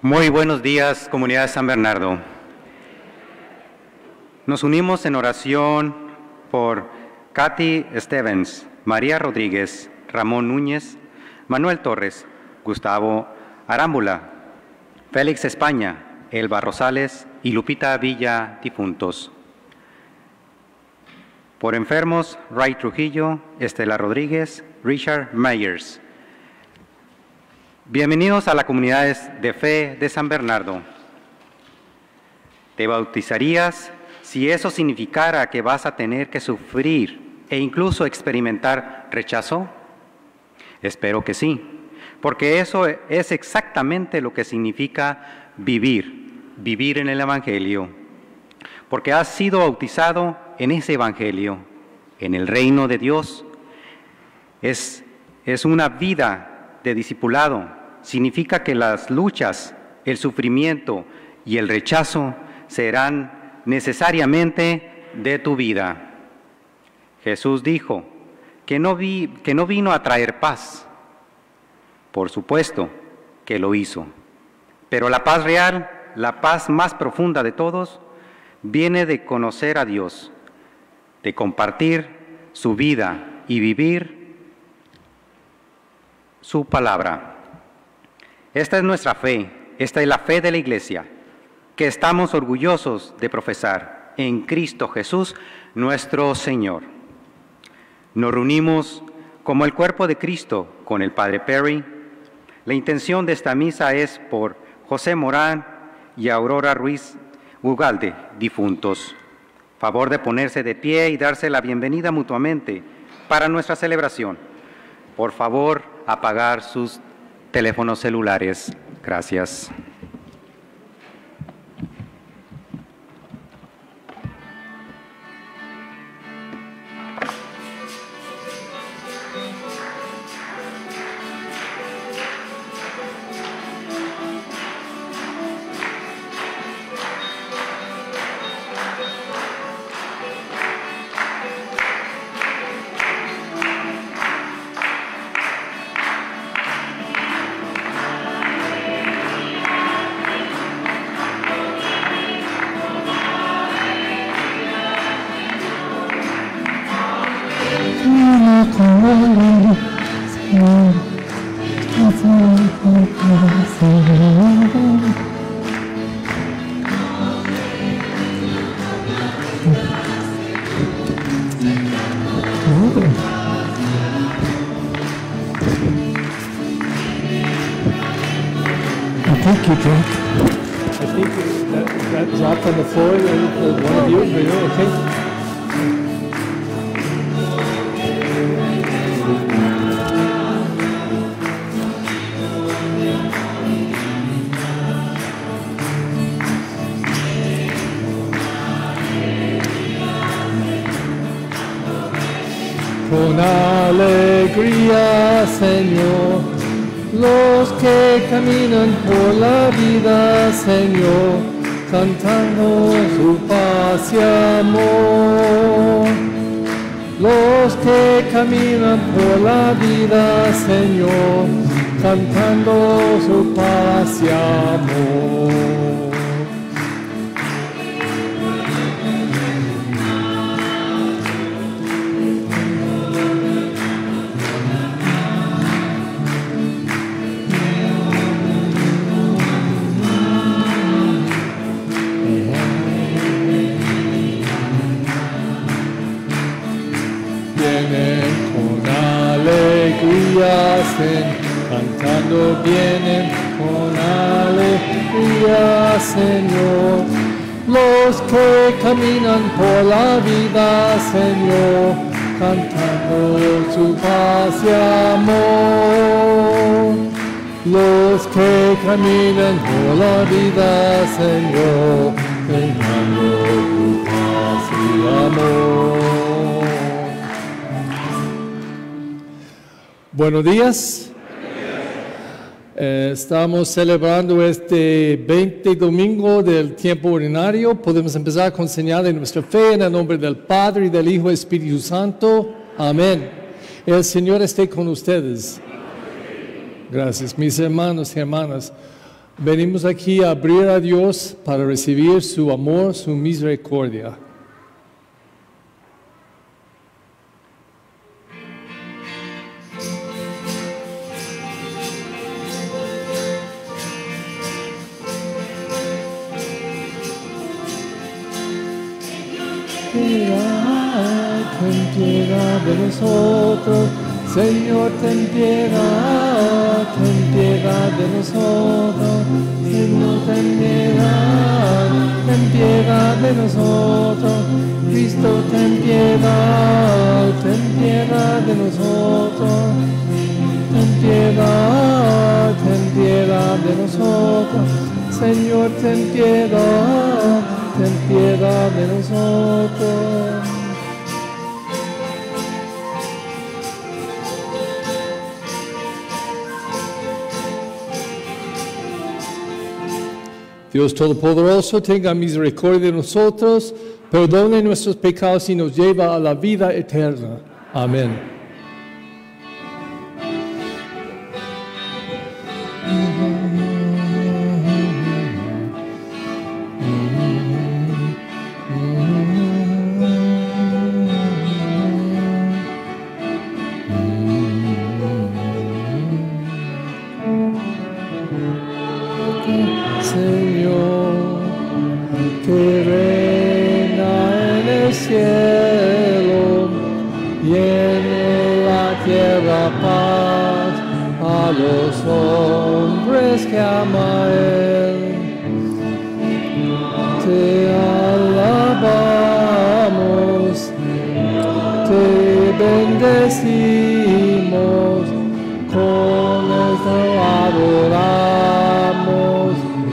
Muy buenos días, comunidad de San Bernardo. Nos unimos en oración por Katy Stevens, María Rodríguez, Ramón Núñez, Manuel Torres, Gustavo Arámbula, Félix España, Elba Rosales y Lupita Villa, difuntos. Por enfermos, Ray Trujillo, Estela Rodríguez, Richard Myers. Bienvenidos a la comunidad de fe de San Bernardo. ¿Te bautizarías si eso significara que vas a tener que sufrir e incluso experimentar rechazo? Espero que sí, porque eso es exactamente lo que significa vivir en el Evangelio. Porque has sido bautizado en ese Evangelio, en el reino de Dios. Es una vida de discipulado. Significa que las luchas, el sufrimiento y el rechazo serán necesariamente de tu vida. Jesús dijo que no vino a traer paz. Por supuesto que lo hizo. Pero la paz real, la paz más profunda de todos, viene de conocer a Dios, de compartir su vida y vivir su palabra. Esta es nuestra fe, esta es la fe de la Iglesia, que estamos orgullosos de profesar en Cristo Jesús, nuestro Señor. Nos reunimos como el cuerpo de Cristo con el Padre Perry. La intención de esta misa es por José Morán y Aurora Ruiz Ugalde, difuntos. Favor de ponerse de pie y darse la bienvenida mutuamente para nuestra celebración. Por favor, apagar sus teléfonos celulares. Gracias. Con alegría, Señor, los que caminan por la vida, Señor, cantando su paz y amor. Los que caminan por la vida, Señor, cantando su paz y amor. Cantando vienen con alegría, Señor, los que caminan por la vida, Señor, cantando su paz y amor. Los que caminan por la vida, Señor, cantando su paz y amor. Buenos días. Estamos celebrando este 20 domingo del tiempo ordinario. Podemos empezar con señal de nuestra fe en el nombre del Padre, y del Hijo y Espíritu Santo. Amén. El Señor esté con ustedes. Gracias, mis hermanos y hermanas. Venimos aquí a abrir a Dios para recibir su amor, su misericordia. Ten piedad de nosotros, Señor, ten piedad de nosotros, Señor, ten piedad de nosotros, Cristo, ten piedad de nosotros, ten piedad de nosotros, Señor, ten piedad de nosotros. Dios Todopoderoso, tenga misericordia de nosotros, perdone nuestros pecados y nos lleva a la vida eterna. Amén. Señor, que reina en el cielo y en la tierra paz a los hombres que ama a Él. Te alabamos, te bendecimos, con esto adoramos.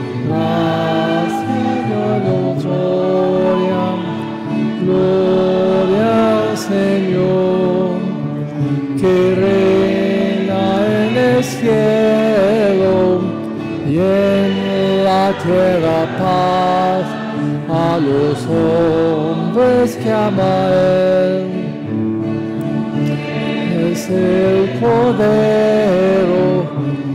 Gloria al Señor, que reina en el cielo y en la tierra paz a los hombres que ama a Él. Es el Cordero,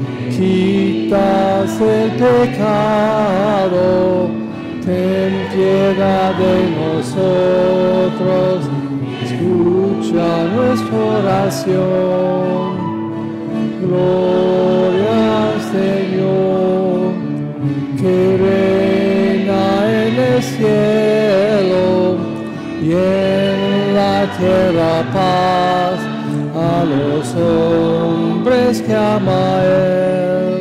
quitas el pecado. Ten piedad de nosotros, escucha nuestra oración. Gloria al Señor, que reina en el cielo y en la tierra paz a los hombres que ama a Él.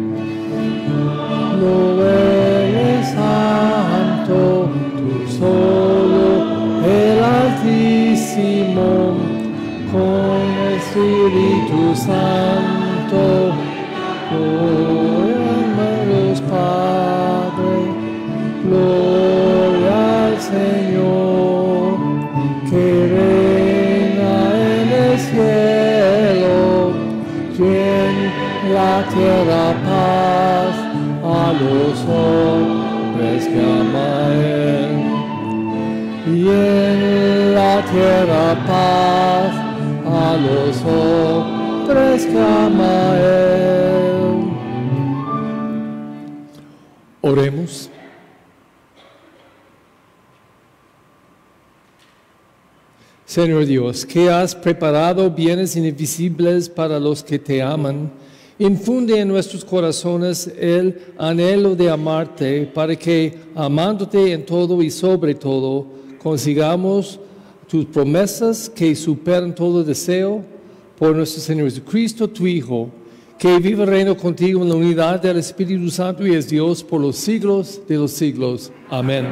Lo eres santo, tú solo, el Altísimo, con el Espíritu Santo, gloria a Dios Padre, gloria al Señor, que reina en el cielo y en la tierra paz a los hombres que ama a Él. Y en la tierra paz a los hombres que ama a Él. Oremos. Señor Dios, que has preparado bienes invisibles para los que te aman, infunde en nuestros corazones el anhelo de amarte, para que, amándote en todo y sobre todo, consigamos tus promesas que superan todo deseo, por nuestro Señor Jesucristo, tu Hijo, que vive y reina contigo en la unidad del Espíritu Santo y es Dios por los siglos de los siglos. Amén.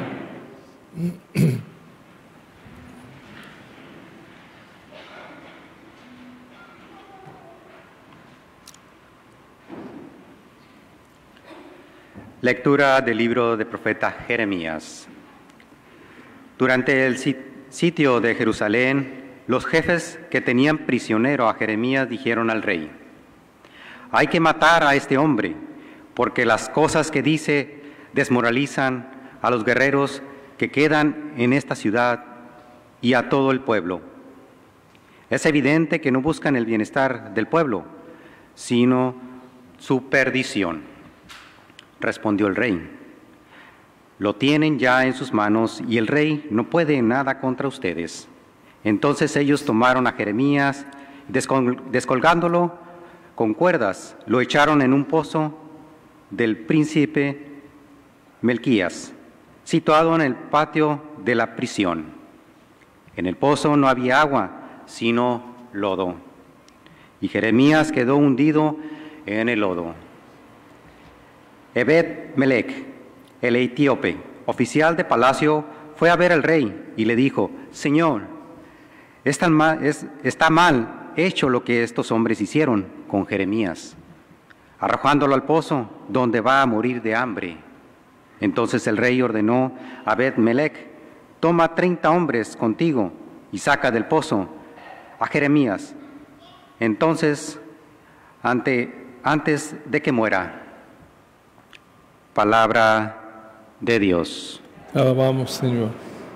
Lectura del libro del profeta Jeremías. Durante el sitio de Jerusalén, los jefes que tenían prisionero a Jeremías dijeron al rey: hay que matar a este hombre, porque las cosas que dice desmoralizan a los guerreros que quedan en esta ciudad y a todo el pueblo. Es evidente que no buscan el bienestar del pueblo, sino su perdición. respondió el rey. Lo tienen ya en sus manos y el rey no puede nada contra ustedes. Entonces ellos tomaron a Jeremías, descolgándolo con cuerdas, lo echaron en un pozo del príncipe Melquías, situado en el patio de la prisión. En el pozo no había agua, sino lodo, y Jeremías quedó hundido en el lodo. Ebed-Melech, el etíope, oficial de palacio, fue a ver al rey y le dijo: Señor, está mal hecho lo que estos hombres hicieron con Jeremías, arrojándolo al pozo donde va a morir de hambre. Entonces el rey ordenó a Ebed-Melech: toma 30 hombres contigo y saca del pozo a Jeremías, entonces antes de que muera. Palabra de Dios. Alabamos, Señor.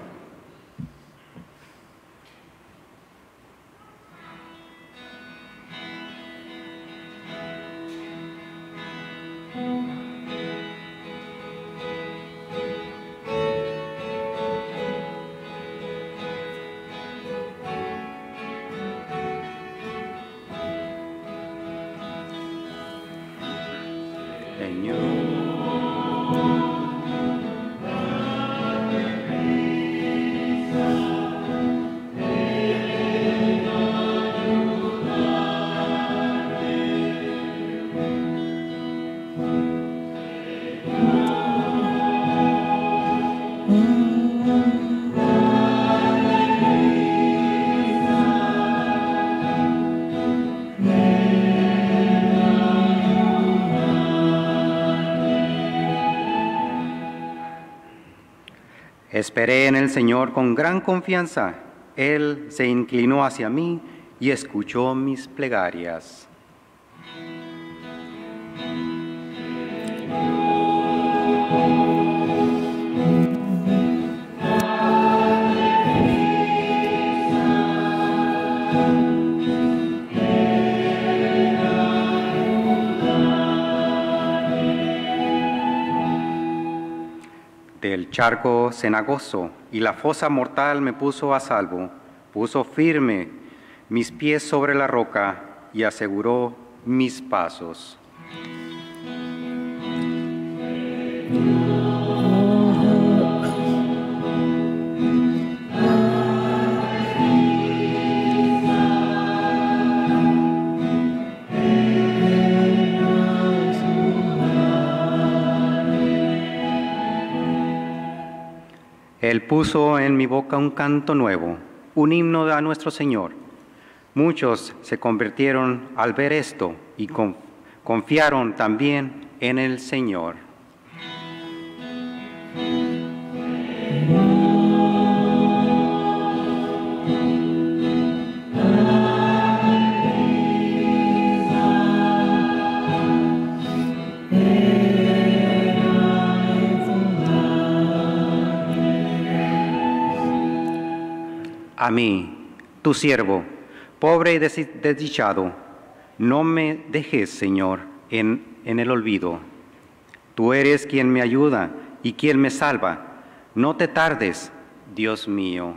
Esperé en el Señor con gran confianza. Él se inclinó hacia mí y escuchó mis plegarias. Del charco cenagoso y la fosa mortal me puso a salvo, puso firme mis pies sobre la roca y aseguró mis pasos. Él puso en mi boca un canto nuevo, un himno a nuestro Señor. Muchos se convirtieron al ver esto y confiaron también en el Señor. A mí, tu siervo, pobre y desdichado, no me dejes, Señor, en el olvido. Tú eres quien me ayuda y quien me salva. No te tardes, Dios mío.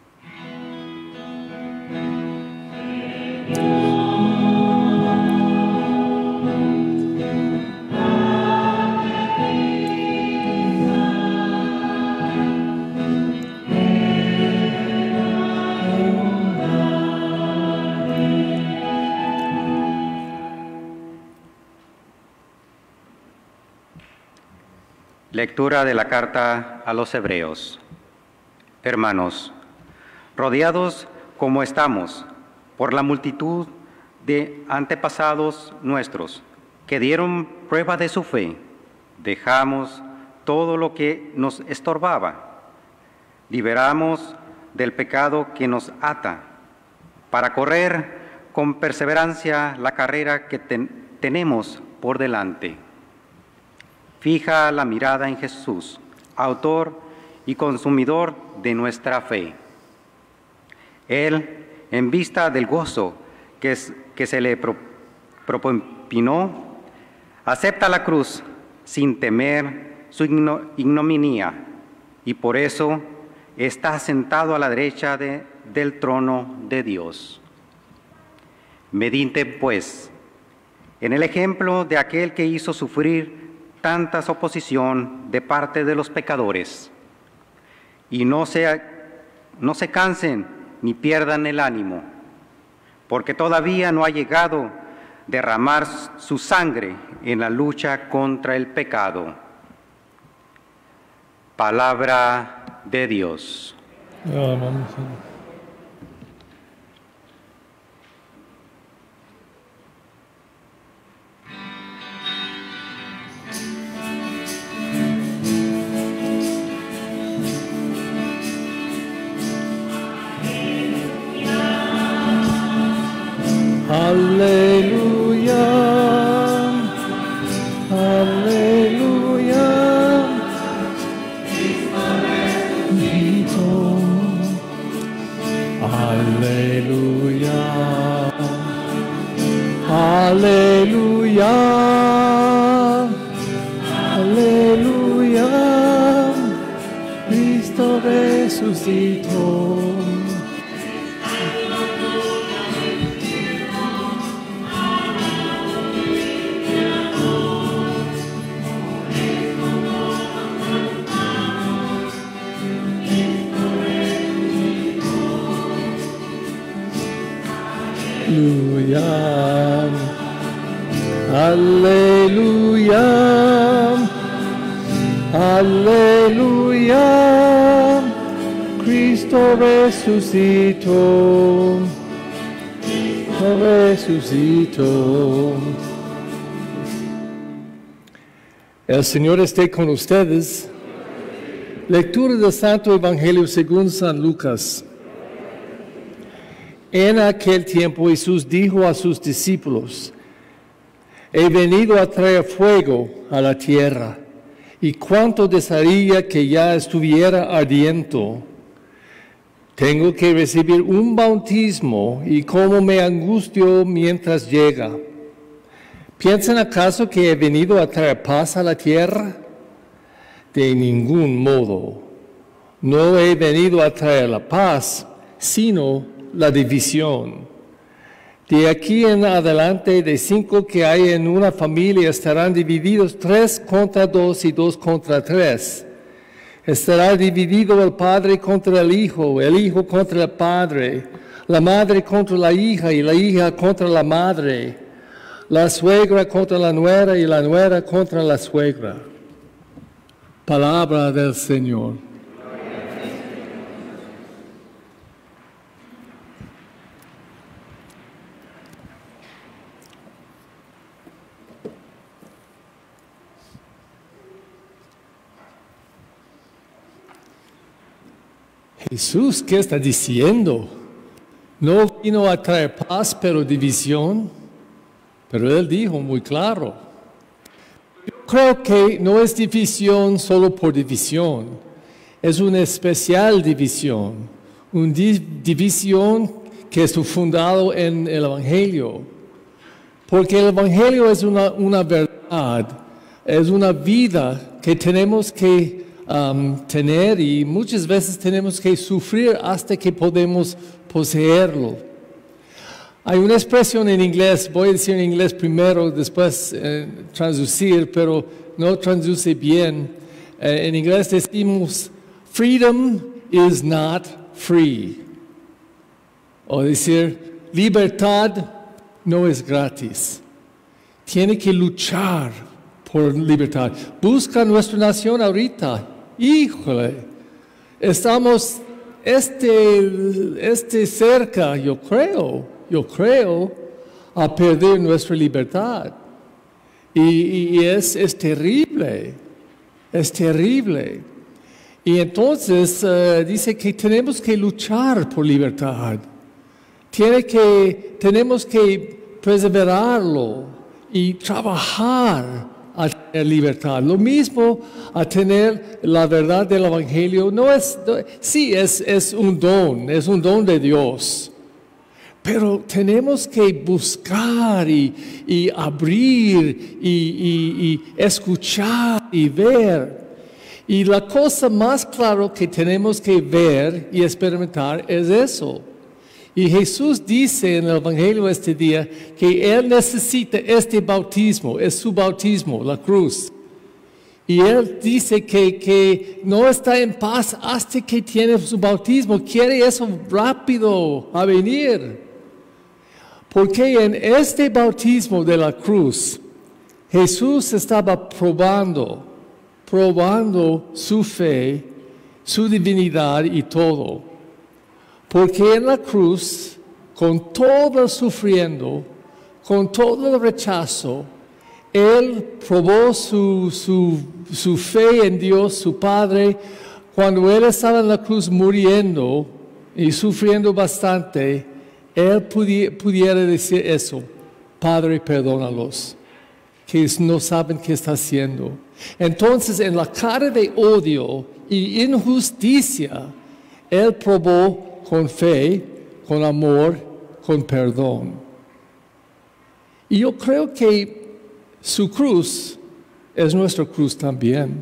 Lectura de la carta a los Hebreos. Hermanos, rodeados como estamos por la multitud de antepasados nuestros que dieron prueba de su fe, dejamos todo lo que nos estorbaba, liberamos del pecado que nos ata, para correr con perseverancia la carrera que tenemos por delante. Fija la mirada en Jesús, autor y consumidor de nuestra fe. Él, en vista del gozo que se le propinó, acepta la cruz, sin temer su ignominia, y por eso está sentado a la derecha del trono de Dios. Mediten, pues, en el ejemplo de aquel que hizo sufrir tantas oposición de parte de los pecadores, y no se cansen ni pierdan el ánimo, porque todavía no ha llegado a derramar su sangre en la lucha contra el pecado. Palabra de Dios. Amén. Aleluya, aleluya, aleluya, aleluya, aleluya, Cristo resucitó. Aleluya, aleluya, Cristo resucitó, resucitó. El Señor esté con ustedes. Lectura del Santo Evangelio según San Lucas. En aquel tiempo Jesús dijo a sus discípulos: he venido a traer fuego a la tierra, y cuánto desearía que ya estuviera ardiendo. Tengo que recibir un bautismo, y cómo me angustio mientras llega. ¿Piensan acaso que he venido a traer paz a la tierra? De ningún modo. No he venido a traer la paz, sino la división. De aquí en adelante, de 5 que hay en una familia, estarán divididos 3 contra 2 y 2 contra 3. Estará dividido el padre contra el hijo contra el padre, la madre contra la hija y la hija contra la madre, la suegra contra la nuera y la nuera contra la suegra. Palabra del Señor. Jesús, ¿qué está diciendo? No vino a traer paz, pero división. Pero Él dijo muy claro. Yo creo que no es división solo por división. Es una especial división. Una división que está fundado en el Evangelio. Porque el Evangelio es una verdad. Es una vida que tenemos que tener, y muchas veces tenemos que sufrir hasta que podemos poseerlo. Hay una expresión en inglés, voy a decir en inglés primero, después traducir, pero no traduce bien. En inglés decimos, freedom is not free. O decir, libertad no es gratis. Tiene que luchar por libertad. Busca nuestra nación ahorita. Híjole, estamos cerca, yo creo, a perder nuestra libertad. Y es terrible, es terrible. Y entonces dice que tenemos que luchar por libertad. Tenemos que perseverarlo y trabajar a tener libertad. Lo mismo a tener la verdad del Evangelio. Es un don de Dios. Pero tenemos que buscar y abrir y escuchar y ver. Y la cosa más clara que tenemos que ver y experimentar es eso. Y Jesús dice en el Evangelio este día que Él necesita este bautismo, es su bautismo, la cruz. Y Él dice que no está en paz hasta que tiene su bautismo, quiere eso rápido a venir. Porque en este bautismo de la cruz, Jesús estaba probando su fe, su divinidad y todo. Porque en la cruz, con todo el sufriendo, con todo el rechazo, Él probó su fe en Dios, su Padre. Cuando Él estaba en la cruz muriendo y sufriendo bastante, Él pudiera decir eso: Padre, perdónalos, que no saben qué está haciendo. Entonces, en la cara de odio y injusticia, Él probó con fe, con amor, con perdón. Y yo creo que su cruz es nuestra cruz también.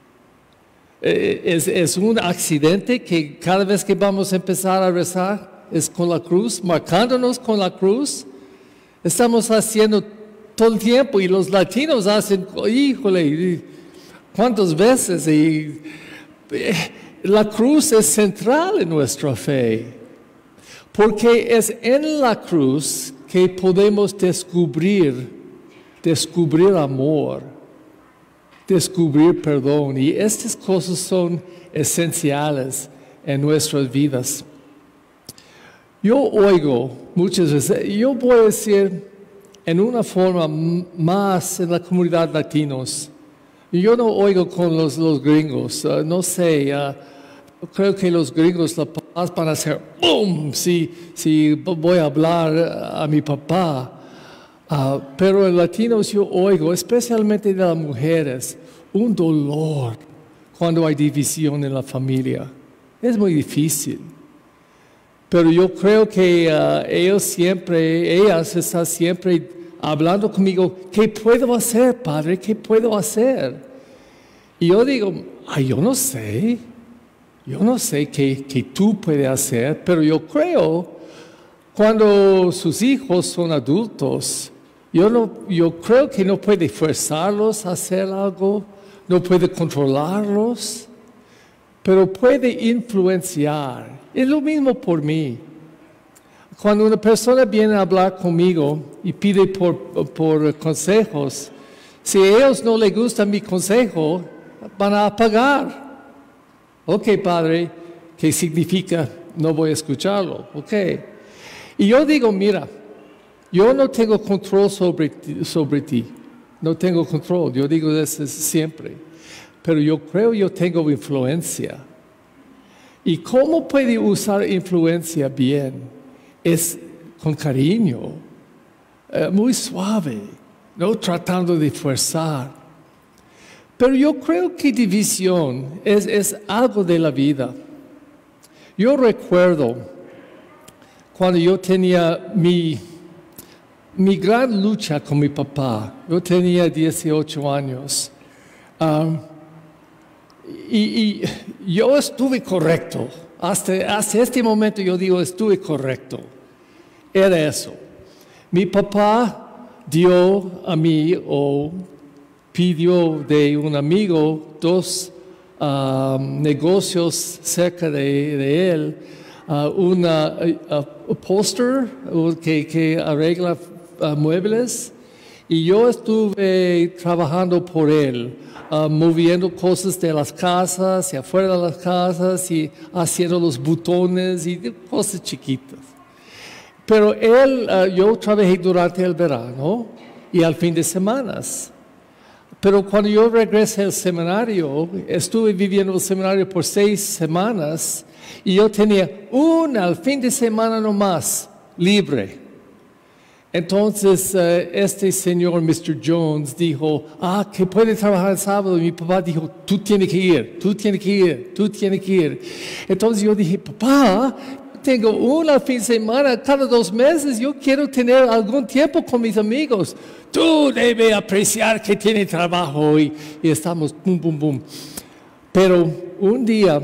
Es un accidente que cada vez que vamos a empezar a rezar es con la cruz, marcándonos con la cruz. Estamos haciendo todo el tiempo y los latinos hacen, híjole, ¿cuántas veces? Y la cruz es central en nuestra fe, porque es en la cruz que podemos descubrir amor, descubrir perdón, y estas cosas son esenciales en nuestras vidas. Yo oigo muchas veces, yo voy a decir en una forma más en la comunidad latinos, yo no oigo con los gringos, no sé, creo que los gringos la paz van a hacer ¡boom! Si voy a hablar a mi papá. Pero en latinos yo oigo, especialmente de las mujeres, un dolor cuando hay división en la familia. Es muy difícil. Pero yo creo que ellas están siempre hablando conmigo, ¿qué puedo hacer, Padre? ¿Qué puedo hacer? Y yo digo, yo no sé qué tú puedes hacer, pero yo creo, cuando sus hijos son adultos, yo creo que no puede forzarlos a hacer algo, no puede controlarlos, pero puede influenciar. Es lo mismo por mí. Cuando una persona viene a hablar conmigo y pide por consejos, si a ellos no les gusta mi consejo, van a apagar. Ok, Padre, ¿qué significa? No voy a escucharlo. Ok. Y yo digo, mira, yo no tengo control sobre ti. No tengo control. Yo digo eso siempre. Pero yo creo yo tengo influencia. ¿Y cómo puede usar influencia bien? Es con cariño, muy suave, no tratando de forzar. Pero yo creo que división es algo de la vida. Yo recuerdo cuando yo tenía mi gran lucha con mi papá. Yo tenía 18 años. Y yo estuve correcto. Hasta este momento yo digo, estuve correcto. Era eso. Mi papá dio a mí o pidió de un amigo 2 negocios cerca de él, un upholster que arregla muebles, y yo estuve trabajando por él, moviendo cosas de las casas y afuera de las casas y haciendo los botones y cosas chiquitas. Pero yo trabajé durante el verano y al fin de semanas. Pero cuando yo regresé al seminario, estuve viviendo el seminario por 6 semanas y yo tenía al fin de semana nomás libre. Entonces este señor, Mr. Jones, dijo, que puede trabajar el sábado. Y mi papá dijo, tú tienes que ir. Entonces yo dije, papá, tengo una fin de semana cada 2 meses. Yo quiero tener algún tiempo con mis amigos. Tú debes apreciar que tiene trabajo y estamos boom, boom, boom. Pero un día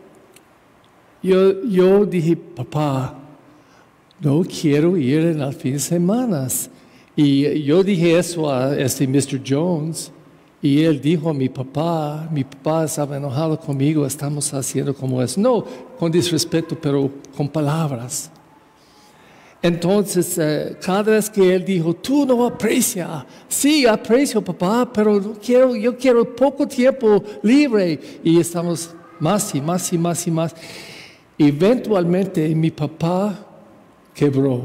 yo dije, papá, no quiero ir en las fines de semana. Y yo dije eso a Mr. Jones. Y él dijo a mi papá estaba enojado conmigo, estamos haciendo como eso. No con disrespeto, pero con palabras. Entonces, cada vez que él dijo, tú no aprecias. Sí, aprecio, papá, pero yo quiero poco tiempo libre. Y estamos más y más y más y más. Eventualmente, mi papá quebró.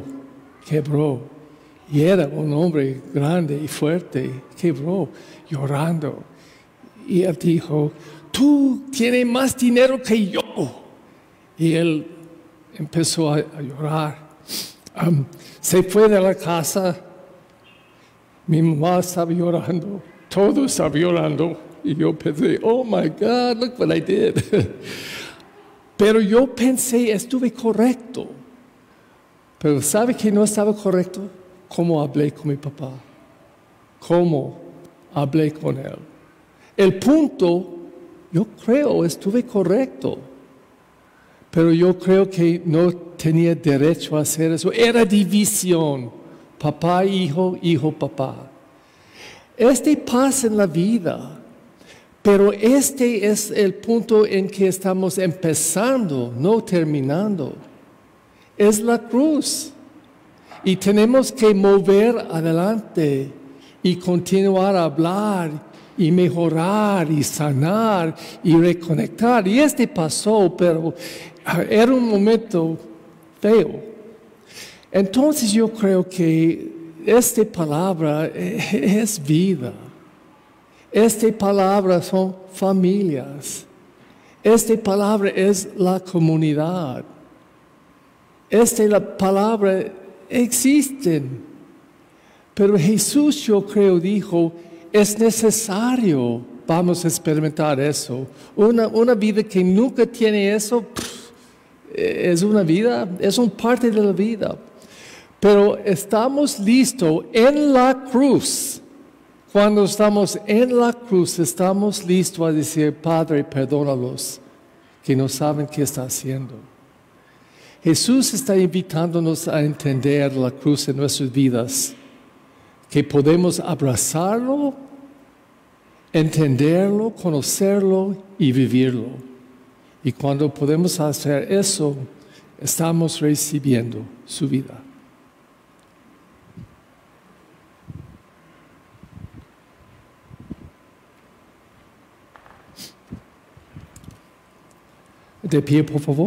Y era un hombre grande y fuerte, quebró, llorando. Y él dijo, tú tienes más dinero que yo. Y él empezó a llorar. Se fue de la casa. Mi mamá estaba llorando. Todos estaban llorando. Y yo pensé, oh my God, look what I did. Pero yo pensé, estuve correcto. Pero ¿sabe que no estaba correcto? ¿Cómo hablé con mi papá? ¿Cómo hablé con él? El punto, yo creo, estuve correcto. Pero yo creo que no tenía derecho a hacer eso. Era división. Papá, hijo, hijo, papá. Pasa en la vida. Pero este es el punto en que estamos empezando, no terminando. Es la cruz. Y tenemos que mover adelante y continuar a hablar y mejorar y sanar y reconectar. Y pasó, pero era un momento feo. Entonces yo creo que esta palabra es vida. Esta palabra son familias. Esta palabra es la comunidad. La palabra existen. Pero Jesús, yo creo, dijo, es necesario, vamos a experimentar eso. Una vida que nunca tiene eso, es una vida, es una parte de la vida. Pero estamos listos en la cruz. Cuando estamos en la cruz, estamos listos a decir, Padre, perdónalos, que no saben qué está haciendo. Jesús está invitándonos a entender la cruz en nuestras vidas, que podemos abrazarlo, entenderlo, conocerlo y vivirlo. Y cuando podemos hacer eso, estamos recibiendo su vida. De pie, por favor.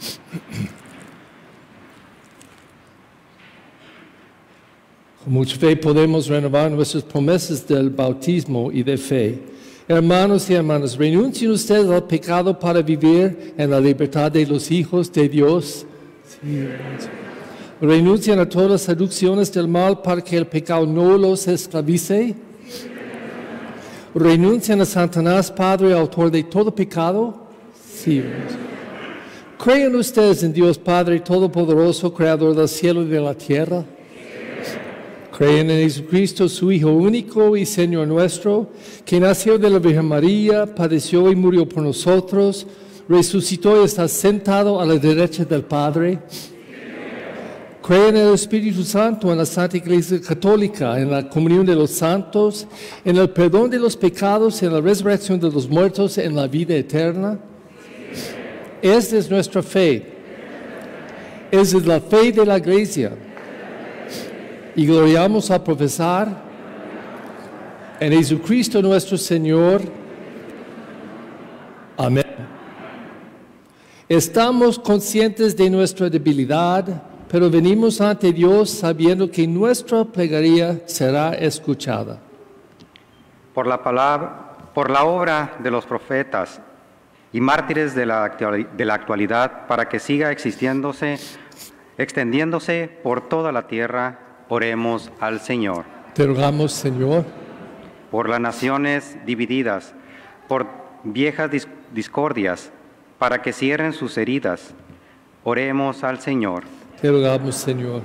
Con mucha fe podemos renovar nuestras promesas del bautismo y de fe. Hermanos y hermanas, renuncien ustedes al pecado para vivir en la libertad de los hijos de Dios. Sí, renuncien a todas las seducciones del mal para que el pecado no los esclavice. Renuncian a Satanás, Padre, autor de todo pecado. Sí. ¿Creen ustedes en Dios Padre Todopoderoso, Creador del cielo y de la tierra? ¿Creen en Jesucristo, su Hijo único y Señor nuestro, que nació de la Virgen María, padeció y murió por nosotros, resucitó y está sentado a la derecha del Padre? ¿Creen en el Espíritu Santo, en la Santa Iglesia Católica, en la comunión de los santos, en el perdón de los pecados, en la resurrección de los muertos, en la vida eterna? Esta es nuestra fe. Esa es la fe de la Iglesia. Y gloriamos a profesar en Jesucristo nuestro Señor. Amén. Estamos conscientes de nuestra debilidad, pero venimos ante Dios sabiendo que nuestra plegaria será escuchada. Por la obra de los profetas y mártires de la actualidad, para que siga extendiéndose por toda la tierra, oremos al Señor. Te rogamos, Señor. Por las naciones divididas, por viejas discordias, para que cierren sus heridas. Oremos al Señor. Te rogamos, Señor.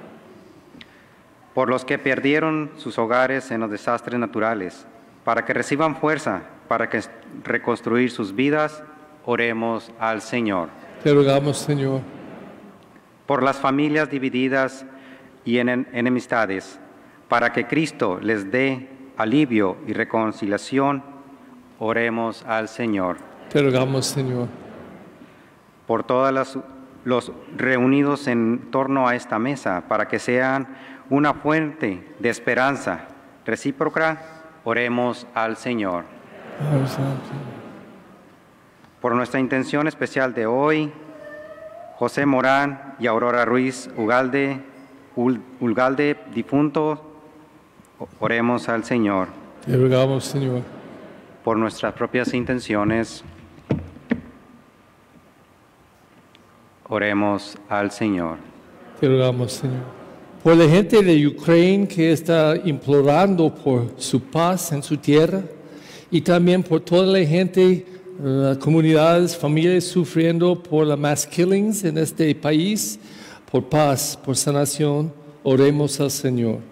Por los que perdieron sus hogares en los desastres naturales, para que reciban fuerza para reconstruir sus vidas, oremos al Señor. Te rogamos, Señor. Por las familias divididas y en enemistades, para que Cristo les dé alivio y reconciliación, oremos al Señor. Te rogamos, Señor. Por todos los reunidos en torno a esta mesa, para que sean una fuente de esperanza recíproca, oremos al Señor. Por nuestra intención especial de hoy, José Morán y Aurora Ruiz Ugalde, difunto, oremos al Señor. Te rogamos, Señor. Por nuestras propias intenciones, oremos al Señor. Te rogamos, Señor. Por la gente de Ucrania que está implorando por su paz en su tierra, y también por toda la gente, comunidades, familias sufriendo por las mass killings en este país, por paz, por sanación, oremos al Señor.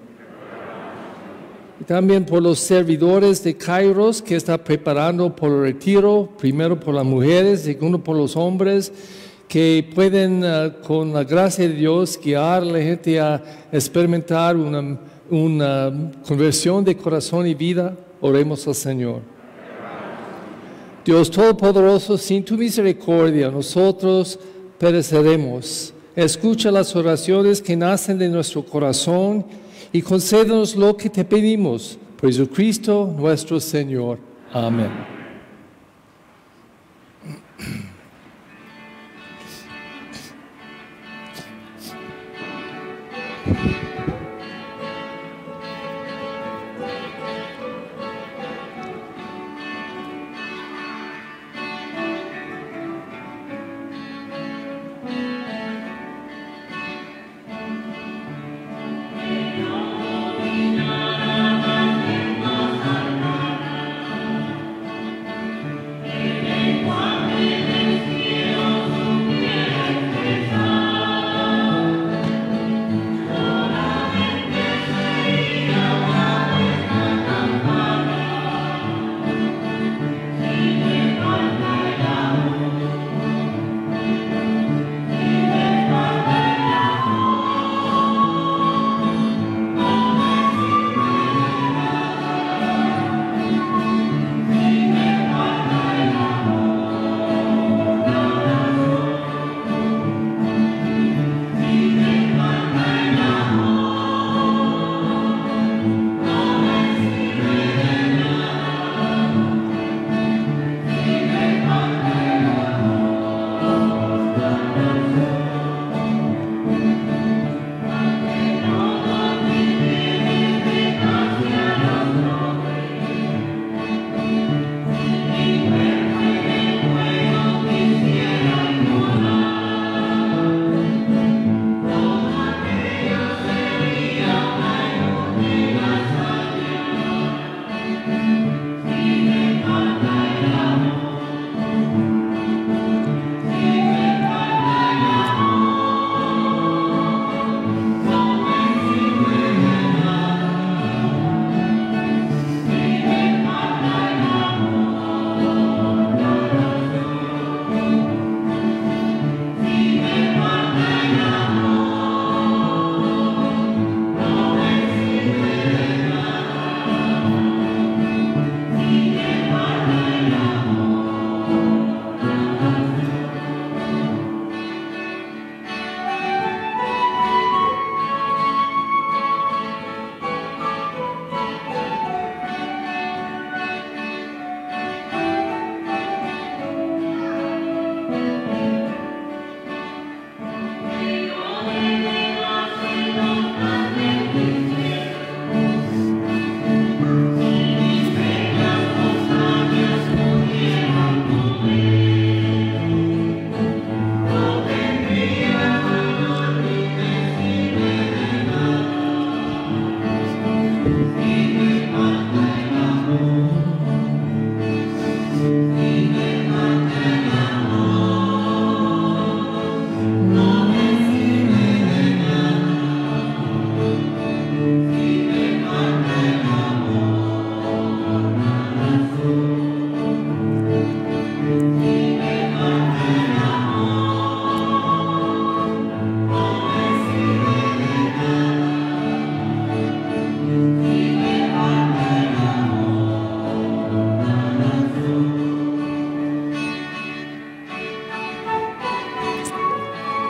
Y también por los servidores de Kairos que está preparando por el retiro, primero por las mujeres, segundo por los hombres, que pueden, con la gracia de Dios, guiar a la gente a experimentar una conversión de corazón y vida. Oremos al Señor. Dios Todopoderoso, sin tu misericordia, nosotros pereceremos. Escucha las oraciones que nacen de nuestro corazón y concédenos lo que te pedimos. Por Jesucristo nuestro Señor. Amén.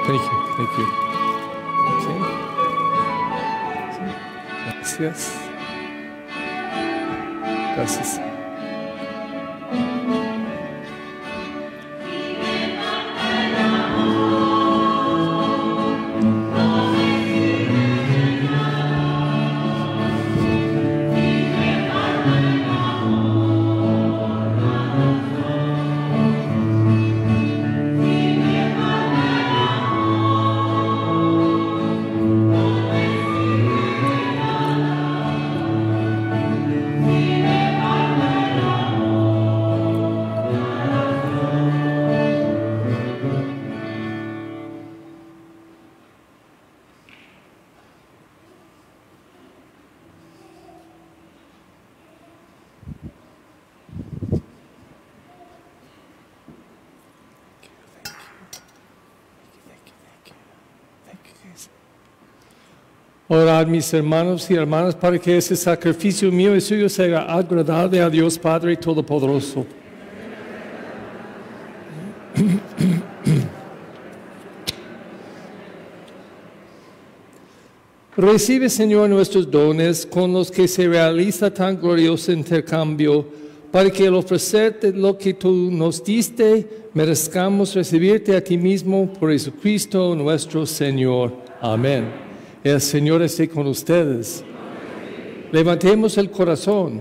Thank you. Thank you. Okay. Gracias. Gracias. Orad, mis hermanos y hermanas, para que ese sacrificio mío y suyo sea agradable a Dios Padre Todopoderoso. Recibe, Señor, nuestros dones con los que se realiza tan glorioso intercambio, para que al ofrecerte lo que tú nos diste, merezcamos recibirte a ti mismo por Jesucristo nuestro Señor. Amén. El Señor esté con ustedes. Levantemos el corazón.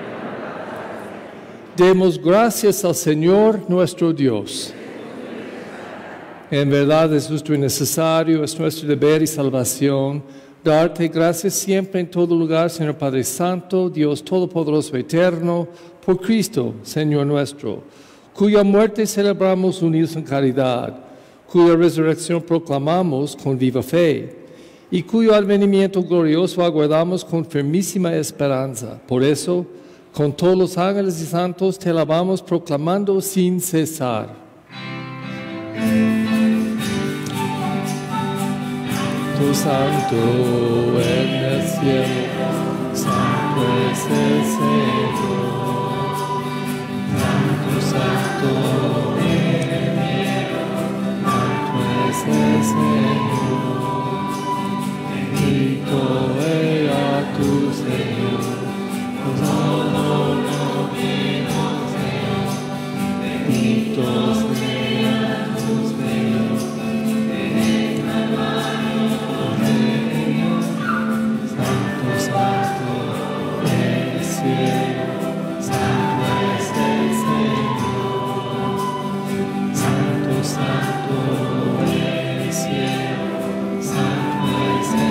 Demos gracias al Señor nuestro Dios. En verdad es justo y necesario, es nuestro deber y salvación, darte gracias siempre en todo lugar, Señor Padre Santo, Dios Todopoderoso Eterno, por Cristo, Señor nuestro, cuya muerte celebramos unidos en caridad, cuya resurrección proclamamos con viva fe, y cuyo advenimiento glorioso aguardamos con firmísima esperanza. Por eso, con todos los ángeles y santos te alabamos proclamando sin cesar. Tu santo en el cielo, santo es el Señor. Santo en el cielo, santo es el Señor. Bendito sea tu Señor, bendito sea tu Señor, Santo, Santo en el cielo, Santo es el Señor, Santo, Santo en el cielo, Santo es el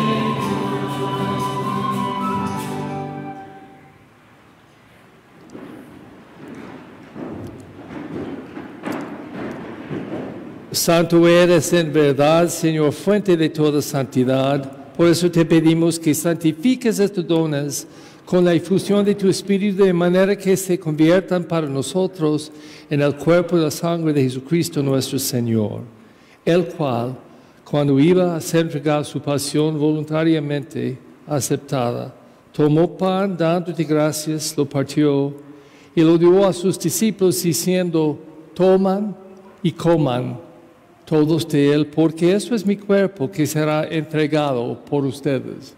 Santo eres en verdad, Señor, fuente de toda santidad. Por eso te pedimos que santifiques estos dones con la infusión de tu Espíritu, de manera que se conviertan para nosotros en el cuerpo y la sangre de Jesucristo nuestro Señor, el cual, cuando iba a ser entregado su pasión voluntariamente aceptada, tomó pan, dándote gracias, lo partió y lo dio a sus discípulos, diciendo: toman y coman todos de él, porque esto es mi cuerpo que será entregado por ustedes.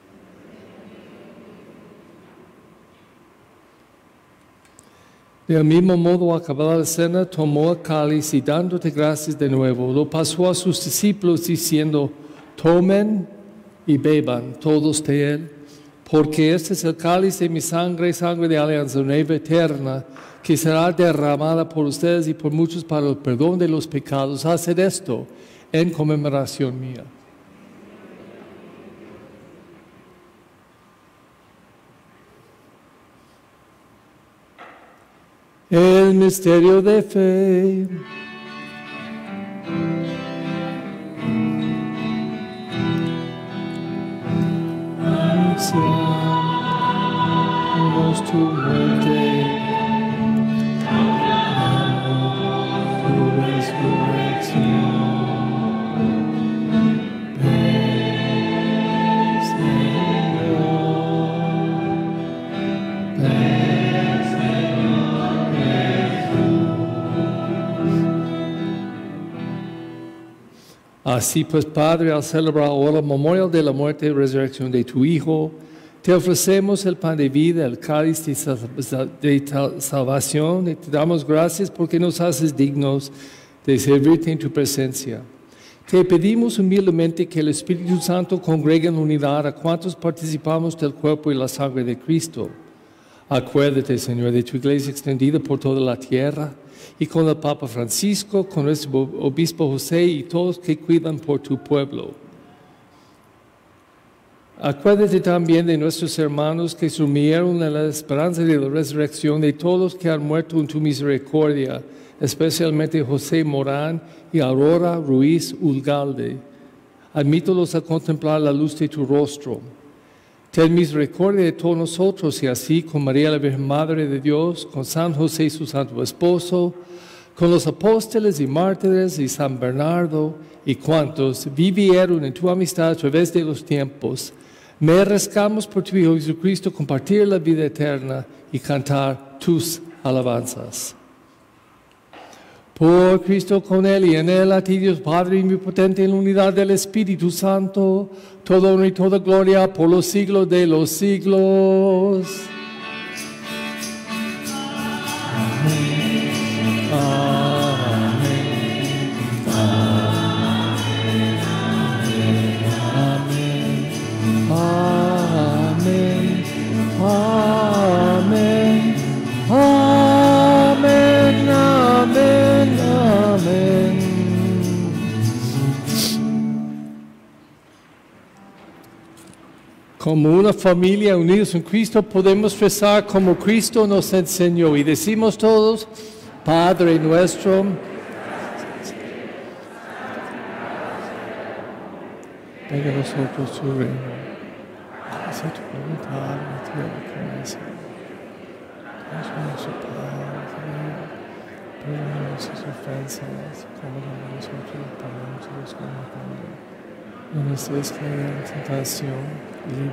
Del mismo modo, acabada la cena, tomó el cáliz y dándote gracias de nuevo, lo pasó a sus discípulos diciendo: tomen y beban todos de él, porque este es el cáliz de mi sangre, sangre de alianza nueva eterna, que será derramada por ustedes y por muchos para el perdón de los pecados. Haced esto en conmemoración mía. El misterio de fe. Anunciamos tu muerte, tu resurrección. Ven, Señor, ven, Señor Jesús. Así pues, Padre, al celebrar ahora el memorial de la muerte y resurrección de tu Hijo, te ofrecemos el pan de vida, el cáliz de salvación, y te damos gracias porque nos haces dignos de servirte en tu presencia. Te pedimos humildemente que el Espíritu Santo congregue en unidad a cuantos participamos del cuerpo y la sangre de Cristo. Acuérdate, Señor, de tu iglesia extendida por toda la tierra, y con el Papa Francisco, con nuestro obispo José y todos que cuidan por tu pueblo. Acuérdate también de nuestros hermanos que se unieron en la esperanza de la resurrección, de todos los que han muerto en tu misericordia, especialmente José Morán y Aurora Ruiz Ulgalde. Admítelos a contemplar la luz de tu rostro. Ten misericordia de todos nosotros y así con María la Virgen Madre de Dios, con San José su santo esposo, con los apóstoles y mártires y San Bernardo y cuantos vivieron en tu amistad a través de los tiempos, merezcamos por tu Hijo Jesucristo compartir la vida eterna y cantar tus alabanzas. Por Cristo, con Él y en Él, a ti Dios Padre omnipotente, en la unidad del Espíritu Santo, toda honra y toda gloria por los siglos de los siglos. Como una familia unidos en Cristo podemos rezar como Cristo nos enseñó y decimos todos, Padre nuestro, venga a nosotros tu reino, hágase tu voluntad en la tierra como en el cielo. Danos nuestro pan, perdona nuestras ofensas, como también nosotros perdonamos a los que nos ofenden. No nos dejes caer en tentación.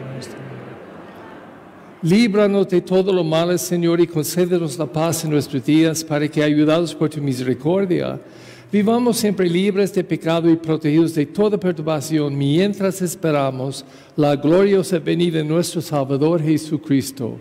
Líbranos de todo lo malo, Señor, y concédenos la paz en nuestros días, para que, ayudados por tu misericordia, vivamos siempre libres de pecado y protegidos de toda perturbación, mientras esperamos la gloriosa venida de nuestro Salvador Jesucristo.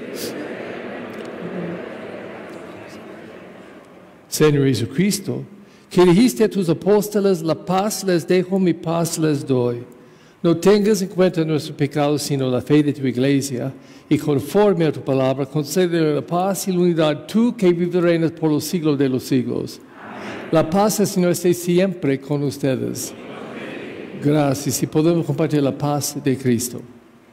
Señor Jesucristo, que dijiste a tus apóstoles, la paz les dejo, mi paz les doy. No tengas en cuenta nuestros pecados, sino la fe de tu iglesia, y conforme a tu palabra, concédele la paz y la unidad, tú que vives y reinas por los siglos de los siglos. La paz del Señor esté siempre con ustedes. Gracias, y podemos compartir la paz de Cristo.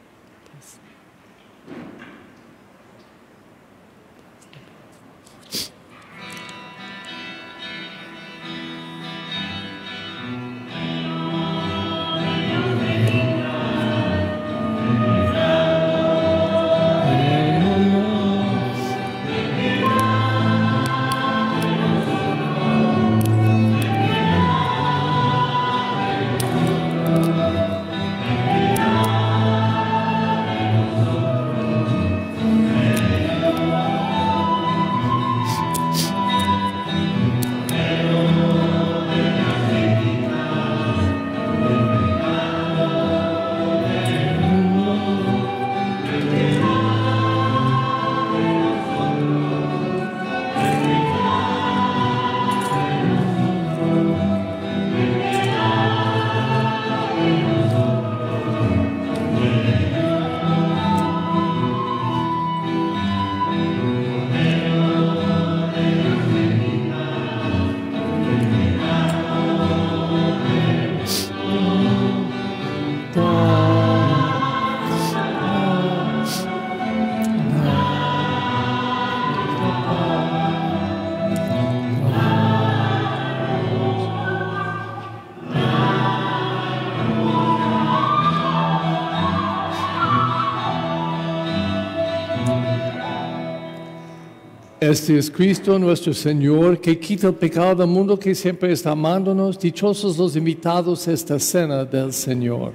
Este es Cristo nuestro Señor, que quita el pecado del mundo, que siempre está amándonos. Dichosos los invitados a esta cena del Señor.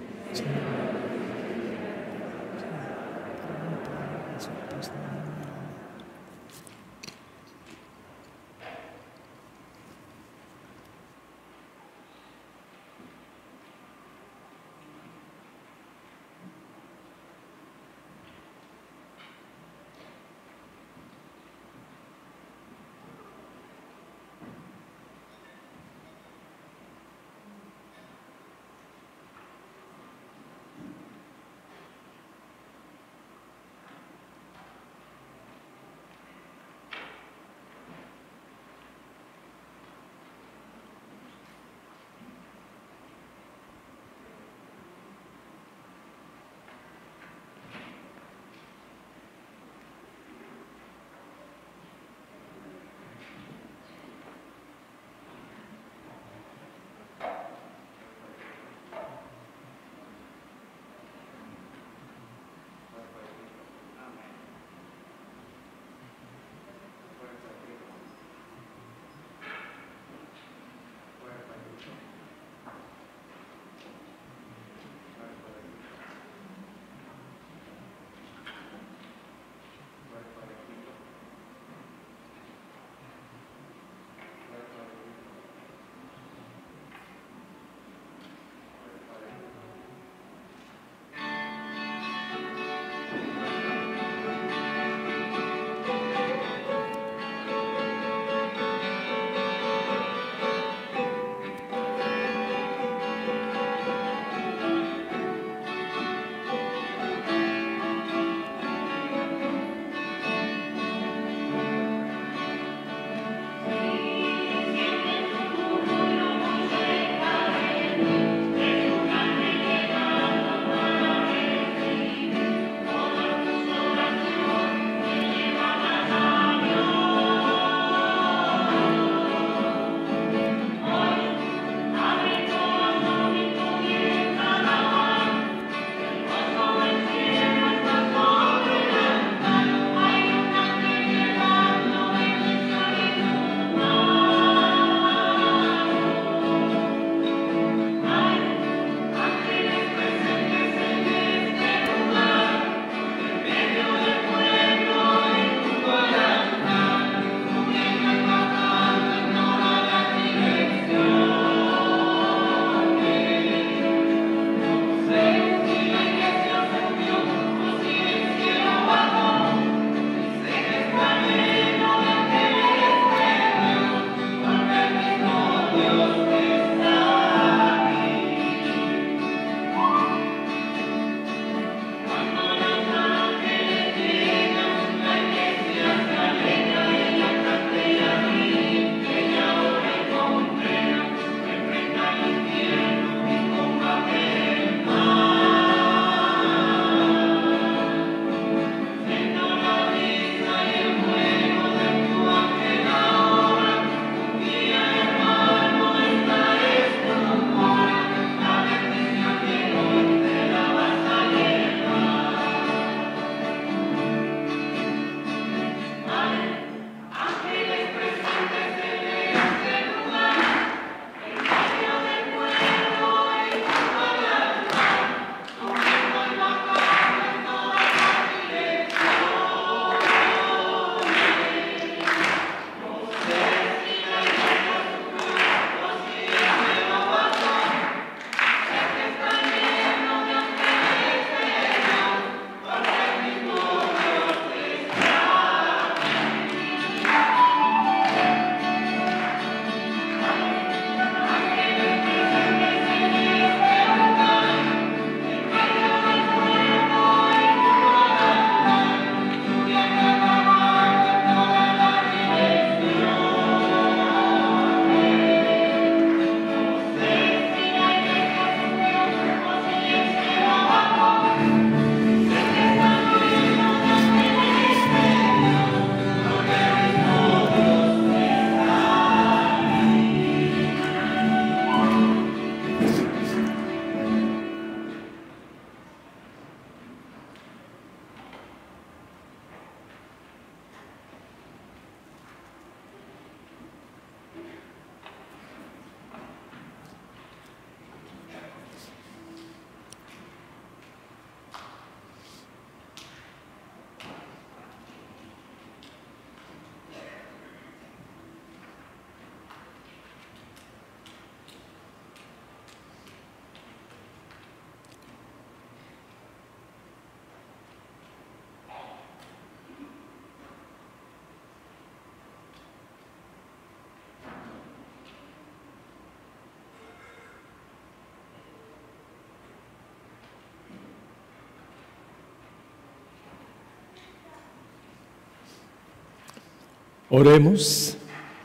Oremos.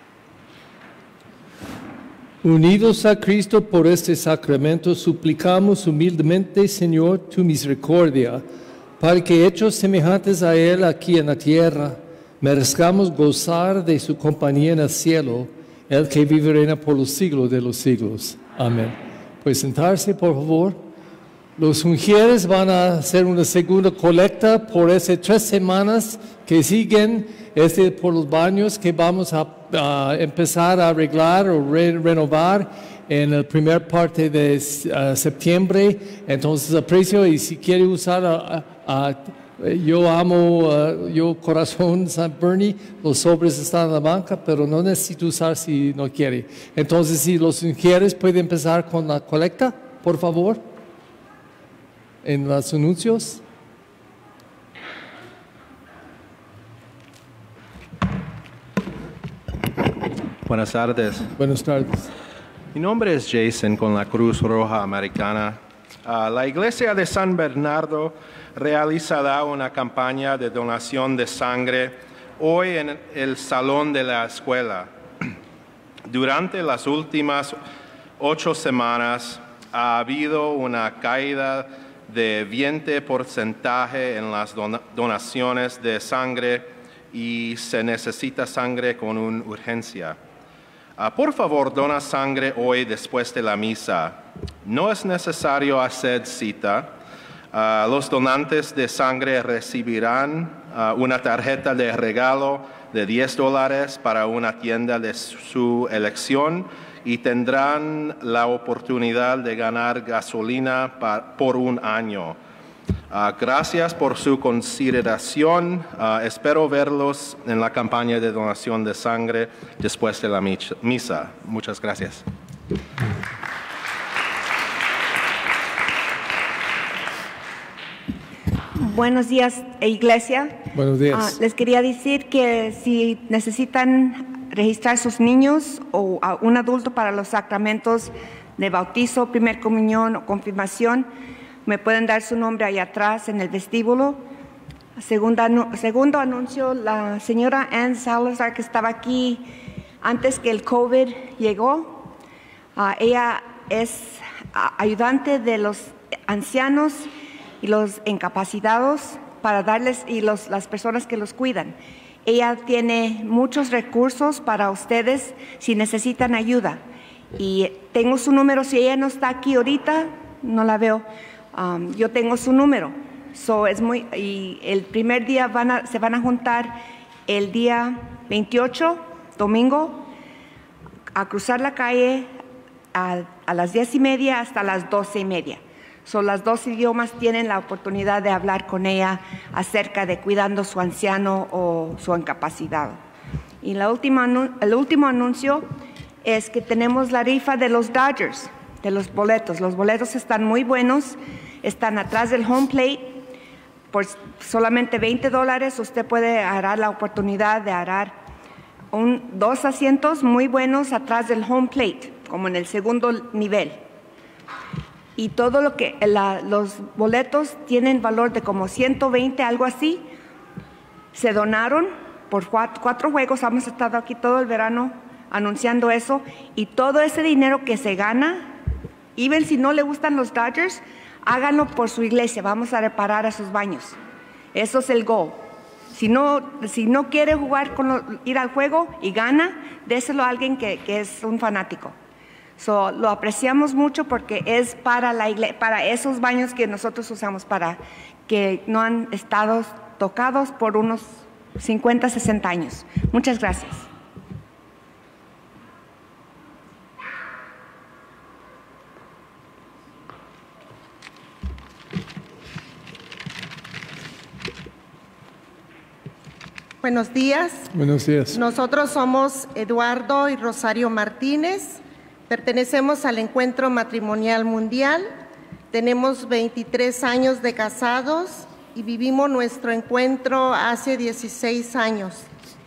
Unidos a Cristo por este sacramento, suplicamos humildemente, Señor, tu misericordia, para que, hechos semejantes a Él aquí en la tierra, merezcamos gozar de su compañía en el cielo, el que vive y reina por los siglos de los siglos. Amén. Pues sentarse, por favor. Los ungieres van a hacer una segunda colecta por esas 3 semanas que siguen, por los baños que vamos a empezar a arreglar o renovar en la primera parte de septiembre. Entonces aprecio, y si quiere usar yo Corazón San Bernie, los sobres están en la banca, pero no necesito usar si no quiere. Entonces, si los ungieres pueden empezar con la colecta, por favor, en los anuncios. Buenas tardes. Buenas tardes. Mi nombre es Jason con la Cruz Roja Americana. La Iglesia de San Bernardo realizará una campaña de donación de sangre hoy en el salón de la escuela. Durante las últimas 8 semanas ha habido una caída de 20% en las donaciones de sangre y se necesita sangre con una urgencia. Por favor, dona sangre hoy después de la misa. No es necesario hacer cita. Los donantes de sangre recibirán una tarjeta de regalo de $10 para una tienda de su elección y tendrán la oportunidad de ganar gasolina por un año. Gracias por su consideración. Espero verlos en la campaña de donación de sangre después de la misa. Muchas gracias. Buenos días, Iglesia. Buenos días. Les quería decir que si necesitan registrar sus niños o a un adulto para los sacramentos de bautizo, primer comunión o confirmación, me pueden dar su nombre ahí atrás en el vestíbulo. Segundo anuncio, la señora Ann Salazar, que estaba aquí antes que el COVID llegó, ella es ayudante de los ancianos y los incapacitados para darles, y las personas que los cuidan. Ella tiene muchos recursos para ustedes si necesitan ayuda. Y tengo su número, si ella no está aquí ahorita, no la veo, yo tengo su número. Y el primer día se van a juntar el día 28, domingo, a cruzar la calle a las 10:30 hasta las 12:30. Las 2 idiomas tienen la oportunidad de hablar con ella acerca de cuidando a su anciano o su incapacitado. Y el último anuncio es que tenemos la rifa de los Dodgers, de los boletos. Los boletos están muy buenos, están atrás del home plate. Por solamente $20 usted puede agarrar la oportunidad de agarrar 2 asientos muy buenos atrás del home plate, como en el segundo nivel. Y todo lo que los boletos tienen valor de como 120, algo así. Se donaron por 4 juegos. Hemos estado aquí todo el verano anunciando eso. Y todo ese dinero que se gana, even si no le gustan los Dodgers, háganlo por su iglesia. Vamos a reparar a sus baños. Eso es el goal. Si no quiere ir al juego y gana, déselo a alguien que es un fanático. Lo apreciamos mucho porque es para la iglesia, para esos baños que nosotros usamos, para que no han estado tocados por unos 50, 60 años. Muchas gracias. Buenos días. Buenos días. Nosotros somos Eduardo y Rosario Martínez. Pertenecemos al Encuentro Matrimonial Mundial. Tenemos 23 años de casados y vivimos nuestro encuentro hace 16 años.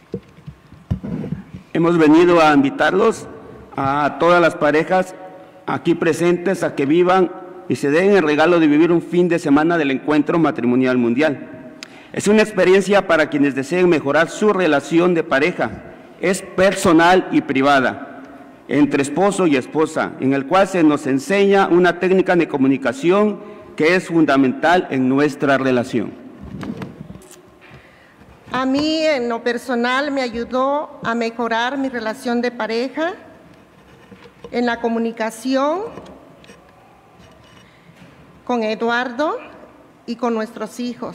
Hemos venido a invitarlos a todas las parejas aquí presentes a que vivan y se den el regalo de vivir un fin de semana del Encuentro Matrimonial Mundial. Es una experiencia para quienes deseen mejorar su relación de pareja es personal y privada, entre esposo y esposa, en el cual se nos enseña una técnica de comunicación que es fundamental en nuestra relación. A mí, en lo personal, me ayudó a mejorar mi relación de pareja, en la comunicación con Eduardo y con nuestros hijos.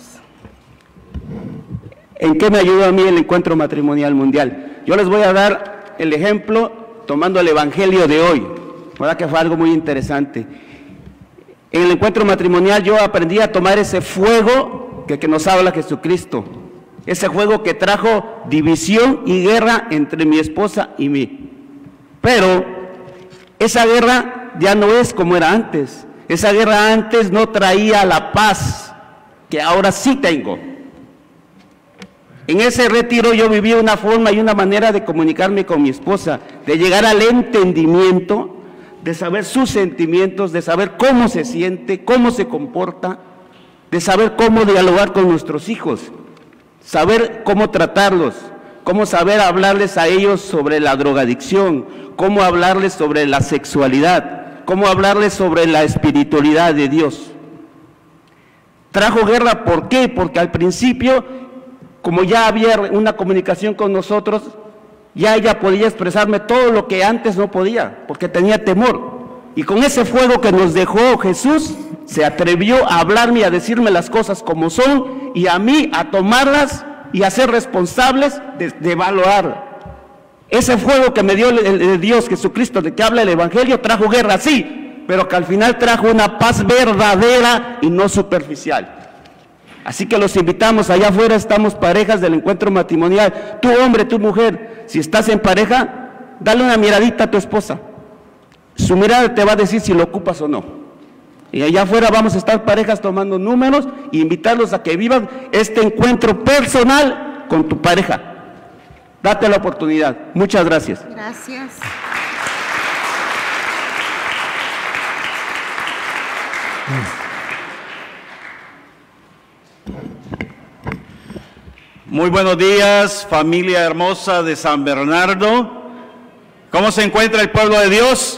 ¿En qué me ayudó a mí el encuentro matrimonial mundial? Yo les voy a dar el ejemplo tomando el evangelio de hoy, ¿verdad? Que fue algo muy interesante. En el encuentro matrimonial yo aprendí a tomar ese fuego que nos habla Jesucristo, ese fuego que trajo división y guerra entre mi esposa y mí. Pero esa guerra ya no es como era antes. Esa guerra antes no traía la paz que ahora sí tengo. En ese retiro yo viví una forma y una manera de comunicarme con mi esposa, de llegar al entendimiento, de saber sus sentimientos, de saber cómo se siente, cómo se comporta, de saber cómo dialogar con nuestros hijos, saber cómo tratarlos, cómo saber hablarles a ellos sobre la drogadicción, cómo hablarles sobre la sexualidad, cómo hablarles sobre la espiritualidad de Dios. Trajo guerra, ¿por qué? Porque al principio, como ya había una comunicación con nosotros, ya ella podía expresarme todo lo que antes no podía, porque tenía temor. Y con ese fuego que nos dejó Jesús, se atrevió a hablarme y a decirme las cosas como son, y a mí a tomarlas y a ser responsables de valorar. Ese fuego que me dio el Dios Jesucristo, de que habla el Evangelio, trajo guerra, sí, pero que al final trajo una paz verdadera y no superficial. Así que los invitamos, allá afuera estamos parejas del encuentro matrimonial. Tú hombre, tú mujer, si estás en pareja, dale una miradita a tu esposa. Su mirada te va a decir si lo ocupas o no. Y allá afuera vamos a estar parejas tomando números e invitarlos a que vivan este encuentro personal con tu pareja. Date la oportunidad. Muchas gracias. Gracias. Muy buenos días, familia hermosa de San Bernardo. ¿Cómo se encuentra el pueblo de Dios?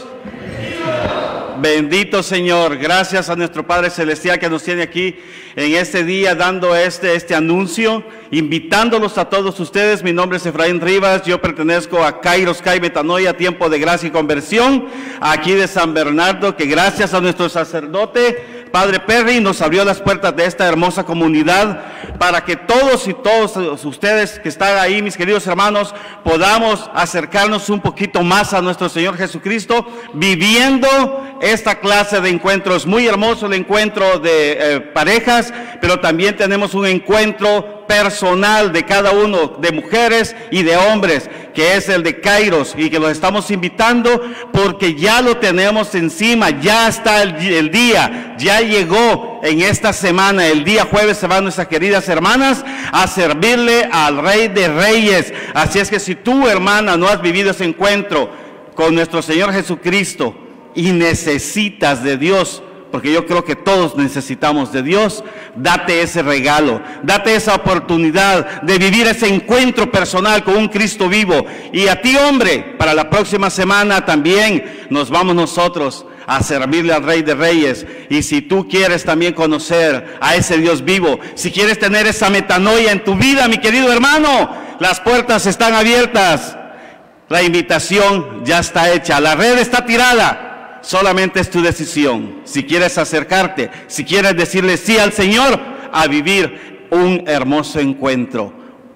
Bendito Señor, gracias a nuestro Padre Celestial que nos tiene aquí en este día dando este anuncio, invitándolos a todos ustedes. Mi nombre es Efraín Rivas, yo pertenezco a Kairos Kai Metanoia, Tiempo de Gracia y Conversión, aquí de San Bernardo, que gracias a nuestro sacerdote, Padre Perry, nos abrió las puertas de esta hermosa comunidad para que todos ustedes que están ahí, mis queridos hermanos, podamos acercarnos un poquito más a nuestro Señor Jesucristo, viviendo esta clase de encuentros. Muy hermoso el encuentro de parejas, pero también tenemos un encuentro personal de cada uno, de mujeres y de hombres, que es el de Kairos, y que los estamos invitando porque ya lo tenemos encima, ya está el día, ya llegó en esta semana, el día jueves se van nuestras queridas hermanas a servirle al Rey de Reyes. Así es que si tú, hermana, no has vivido ese encuentro con nuestro Señor Jesucristo y necesitas de Dios, porque yo creo que todos necesitamos de Dios, date ese regalo, date esa oportunidad de vivir ese encuentro personal con un Cristo vivo. Y a ti, hombre, para la próxima semana también nos vamos nosotros a servirle al Rey de Reyes. Y si tú quieres también conocer a ese Dios vivo, si quieres tener esa metanoia en tu vida, mi querido hermano, las puertas están abiertas, la invitación ya está hecha, la red está tirada. Solamente es tu decisión, si quieres acercarte, si quieres decirle sí al Señor, a vivir un hermoso encuentro,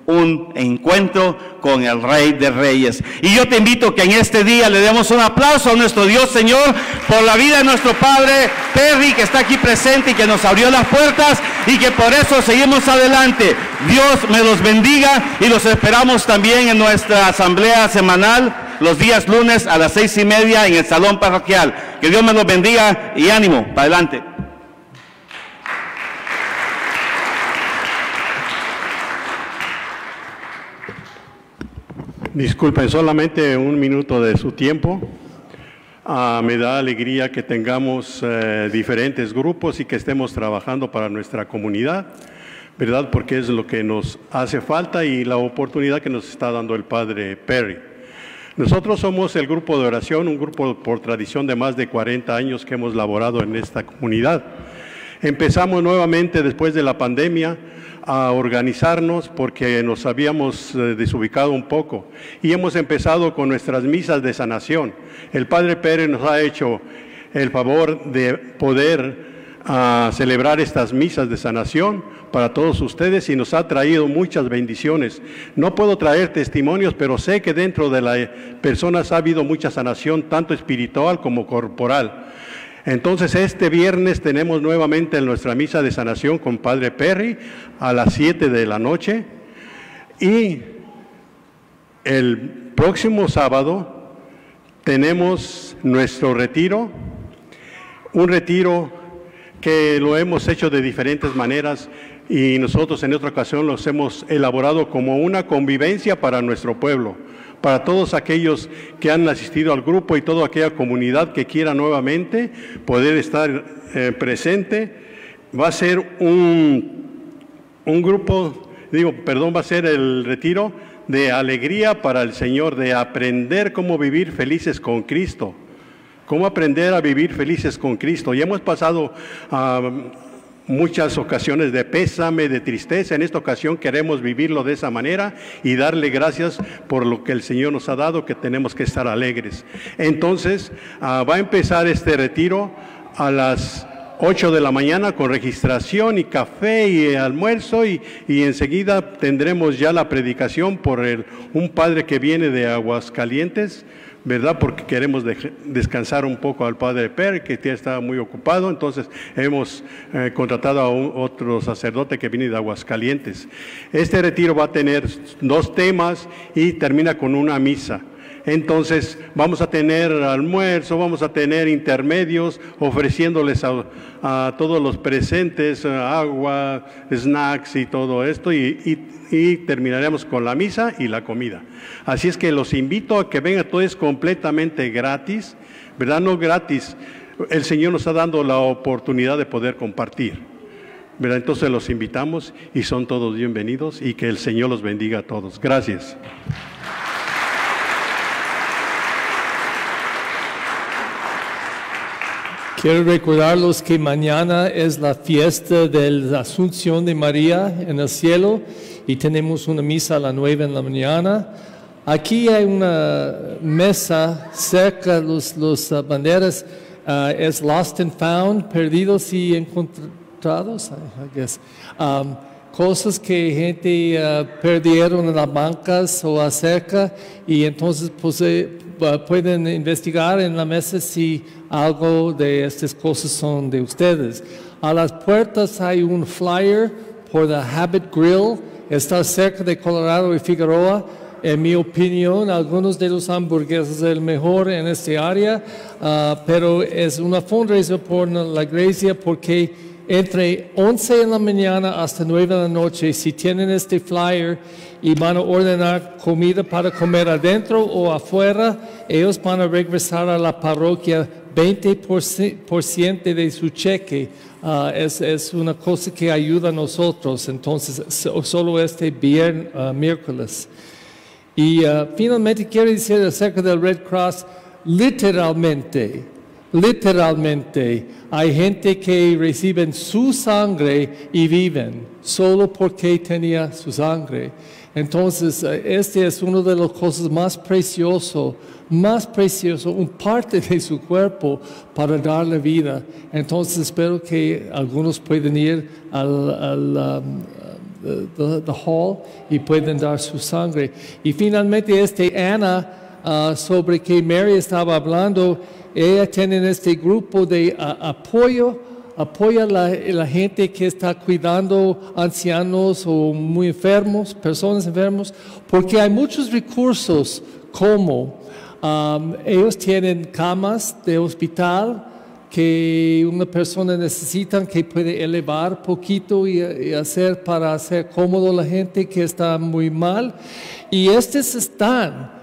un encuentro con el Rey de Reyes. Y yo te invito que en este día le demos un aplauso a nuestro Dios Señor por la vida de nuestro Padre Perry, que está aquí presente y que nos abrió las puertas, y que por eso seguimos adelante. Dios me los bendiga, y los esperamos también en nuestra asamblea semanal los días lunes a las 6:30 en el salón parroquial. Que Dios me los bendiga y ánimo, para adelante. Disculpen, solamente un minuto de su tiempo. Me da alegría que tengamos diferentes grupos y que estemos trabajando para nuestra comunidad. ¿verdad? Porque es lo que nos hace falta y la oportunidad que nos está dando el Padre Perry. Nosotros somos el grupo de oración, un grupo por tradición de más de 40 años que hemos laborado en esta comunidad. Empezamos nuevamente después de la pandemia a organizarnos porque nos habíamos desubicado un poco y hemos empezado con nuestras misas de sanación. El Padre Pérez nos ha hecho el favor de poder celebrar estas misas de sanación para todos ustedes y nos ha traído muchas bendiciones. No puedo traer testimonios, pero sé que dentro de las personas ha habido mucha sanación, tanto espiritual como corporal. Entonces este viernes tenemos nuevamente nuestra misa de sanación con Padre Perry a las 7 de la noche y el próximo sábado tenemos nuestro retiro, un retiro que lo hemos hecho de diferentes maneras y nosotros en otra ocasión los hemos elaborado como una convivencia para nuestro pueblo, para todos aquellos que han asistido al grupo y toda aquella comunidad que quiera nuevamente poder estar presente. Va a ser un grupo, va a ser el retiro de alegría para el Señor, de aprender cómo vivir felices con Cristo. Cómo aprender a vivir felices con Cristo. Ya hemos pasado muchas ocasiones de pésame, de tristeza. En esta ocasión queremos vivirlo de esa manera y darle gracias por lo que el Señor nos ha dado, que tenemos que estar alegres. Entonces, va a empezar este retiro a las 8 de la mañana con registración y café y almuerzo y enseguida tendremos ya la predicación por un padre que viene de Aguascalientes, ¿verdad? Porque queremos descansar un poco al Padre Perry, que ya está muy ocupado. Entonces hemos contratado a otro sacerdote que viene de Aguascalientes. Este retiro va a tener 2 temas y termina con una misa. Entonces vamos a tener almuerzo, vamos a tener intermedios, ofreciéndoles a todos los presentes agua, snacks y todo esto, y terminaremos con la misa y la comida. Así es que los invito a que vengan, todo es completamente gratis, ¿verdad? No gratis, el Señor nos está dando la oportunidad de poder compartir, ¿verdad? Entonces los invitamos y son todos bienvenidos y que el Señor los bendiga a todos. Gracias. Quiero recordarlos que mañana es la fiesta de la Asunción de María en el cielo y tenemos una misa a las 9 de la mañana. Aquí hay una mesa cerca de las banderas, es Lost and Found, perdidos y encontrados, I guess. Cosas que gente perdieron en las bancas o acerca y entonces pues, pueden investigar en la mesa si algo de estas cosas son de ustedes. A las puertas hay un flyer por The Habit Grill, está cerca de Colorado y Figueroa. En mi opinión, algunos de los hamburguesas es el mejor en esta área, pero es una fundraiser por la iglesia porque entre 11 de la mañana hasta 9 de la noche, si tienen este flyer y van a ordenar comida para comer adentro o afuera, ellos van a regresar a la parroquia 20% de su cheque. Es una cosa que ayuda a nosotros, entonces solo este miércoles. Y finalmente quiero decir acerca del Red Cross, literalmente, hay gente que reciben su sangre y viven solo porque tenía su sangre. Entonces, este es uno de las cosas más precioso, un parte de su cuerpo para darle vida. Entonces, espero que algunos puedan ir al the hall y pueden dar su sangre. Y finalmente, Ana, sobre que Mary estaba hablando, ella tiene este grupo de apoya a la gente que está cuidando ancianos o muy enfermos, personas enfermas, porque hay muchos recursos como ellos tienen camas de hospital que una persona necesita, que puede elevar poquito y hacer para hacer cómodo a la gente que está muy mal. Y estos están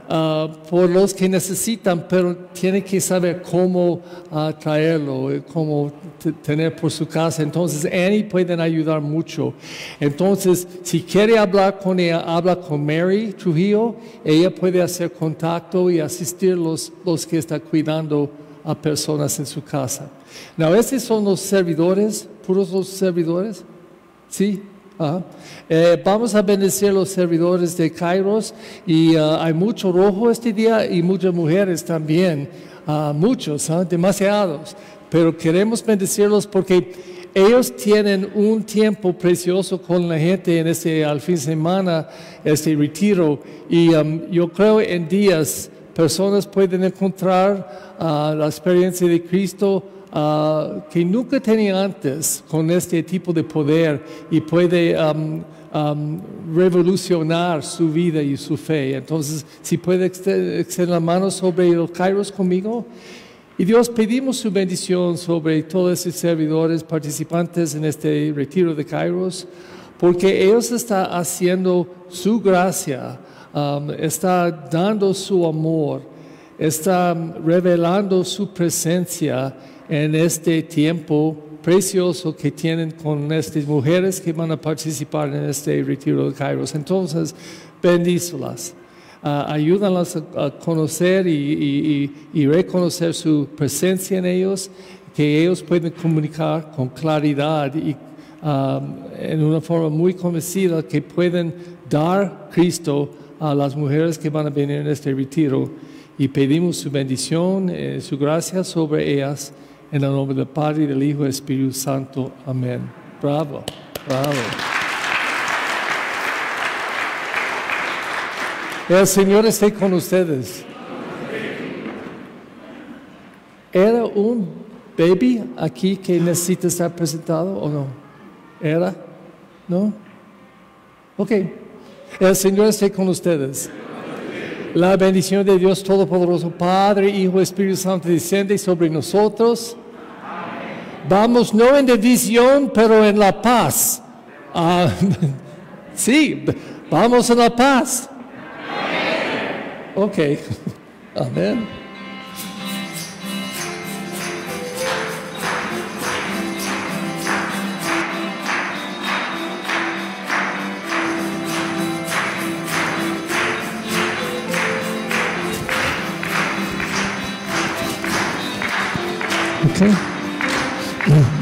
por los que necesitan, pero tiene que saber cómo traerlo, cómo tener por su casa. Entonces, Annie pueden ayudar mucho. Entonces, si quiere hablar con ella, habla con Mary Trujillo. Ella puede hacer contacto y asistir los que están cuidando a personas en su casa. Now, estos son los servidores, puros los servidores. ¿Sí? Vamos a bendecir los servidores de Kairos y hay mucho rojo este día y muchas mujeres también, muchos, demasiados, pero queremos bendecirlos porque ellos tienen un tiempo precioso con la gente en al fin de semana, este retiro, y yo creo en días personas pueden encontrar la experiencia de Cristo que nunca tenía antes con este tipo de poder y puede revolucionar su vida y su fe. Entonces, si puede extender la mano sobre los Kairos conmigo. Y Dios, pedimos su bendición sobre todos esos servidores participantes en este retiro de Kairos, porque ellos están haciendo su gracia, está dando su amor, está revelando su presencia en este tiempo precioso que tienen con estas mujeres que van a participar en este retiro de Kairos. Entonces, bendícelas, ayúdalas a conocer y reconocer su presencia en ellos, que ellos pueden comunicar con claridad y en una forma muy convencida que pueden dar Cristo a las mujeres que van a venir en este retiro. Y pedimos su bendición, su gracia sobre ellas. En el nombre del Padre, y del Hijo y del Espíritu Santo. Amén. Bravo, bravo. El Señor esté con ustedes. ¿Era un baby aquí que necesita estar presentado o no? ¿Era? ¿No? Ok. El Señor esté con ustedes. La bendición de Dios Todopoderoso, Padre, Hijo, Espíritu Santo, desciende sobre nosotros. Vamos no en división, pero en la paz. Sí, vamos en la paz. Ok. Amén. Okay.